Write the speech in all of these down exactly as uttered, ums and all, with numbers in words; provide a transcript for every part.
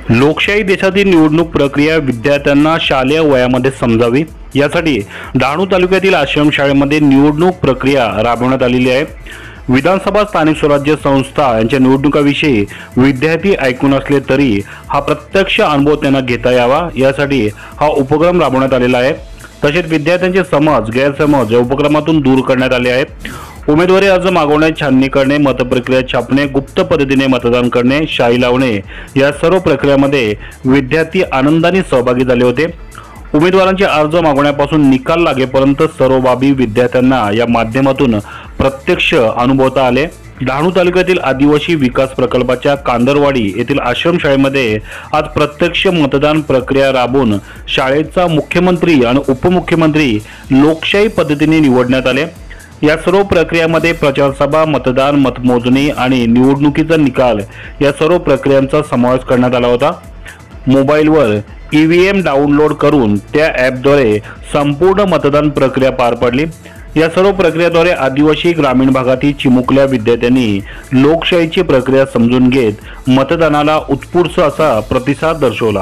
लोकशाही देशातील निवडणूक प्रक्रिया विद्यार्थ्यांना शालेय वयामध्ये समजावी यासाठी डहाणू तालुक्यातील आश्रमशाळेमध्ये निवडणूक प्रक्रिया राबवण्यात आलेली आहे। विधानसभा स्थानिक स्वराज्य संस्था यांच्या निवडणुकाविषयी विद्यार्थी ऐकून असले तरी हा प्रत्यक्ष अनुभव त्यांना घेता यावा यासाठी हा उपक्रम राबवण्यात आलेला आहे। तसेच विद्यार्थ्यांचे समज गैरसमज या उपक्रमातून दूर करण्यात आले आहेत। उमेदवारी अर्ज मागवणे, छाननी करणे, मतप्रक्रिया छापणे, गुप्त पद्धतीने मतदान करणे, शाई लावणे या सर्व प्रक्रियेमध्ये विद्यार्थी आनंदाने सहभागी झाले होते। उमेदवारांचे अर्ज मागवण्यापासून निकाल लागेपर्यंत सर्व बाबी विद्यार्थ्यांना या माध्यमातून प्रत्यक्ष अनुभवता आले। डहाणू तालुक्यातील आदिवासी विकास प्रकल्पाच्या कांदरवाडी येथील आश्रमशाळेमध्ये आज प्रत्यक्ष मतदान प्रक्रिया राबवून शाळेचा मुख्यमंत्री आणि उपमुख्यमंत्री लोकशाही पद्धतीने निवडण्यात आले। या सर्व प्रक्रियेमध्ये प्रचार सभा, मतदान, मतमोजणी आणि निवडणुकीचा निकाल या सर्व प्रक्रियांचा समावेश करण्यात आला होता। मोबाईलवर ईव्हीएम डाउनलोड करून त्या ॲपद्वारे संपूर्ण मतदान प्रक्रिया पार पडली। या सर्व प्रक्रियेद्वारे आदिवासी ग्रामीण भागातील चिमुकल्या विद्यार्थ्यांनी लोकशाहीची प्रक्रिया समजून घेत मतदानाला उत्स्फूर्त असा प्रतिसाद दर्शवला।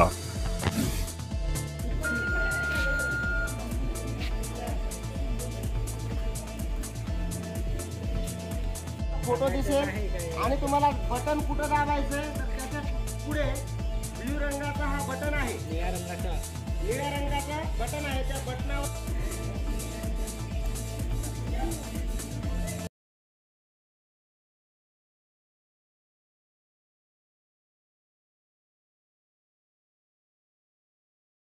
फोटो दिसेल आणि तुम्हाला बटन कुठं दाबायचं तर त्याच्या पुढे ब्लू रंगाचा हा बटन आहे, निळ्या रंगाचा निळ्या रंगाचा बटन आहे, त्या